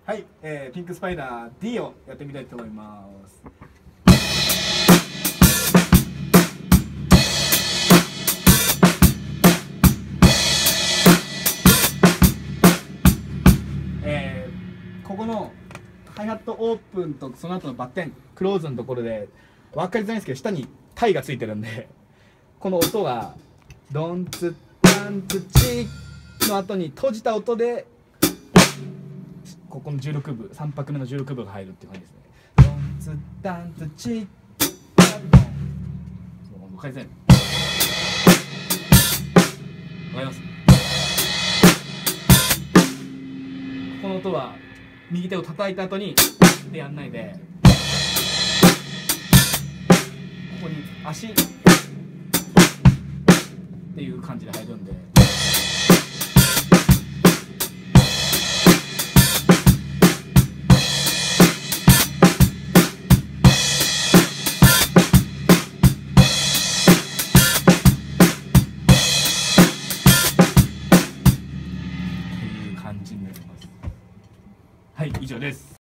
はい、ピンクスパイダー D をやってみたいと思います。ここのハイハットオープンとその後のバッテンクローズのところで分かりづらいんですけど、下にタイがついてるんで、この音がドンツタンツチの後に閉じた音でここの16分3拍目の16分が入るっていう感じですね。ドンツタンツチタドン。分かりづらい。分かります？この音は右手を叩いた後にでやんないで、ここに足っていう感じで入るんで。感じになります。はい、以上です。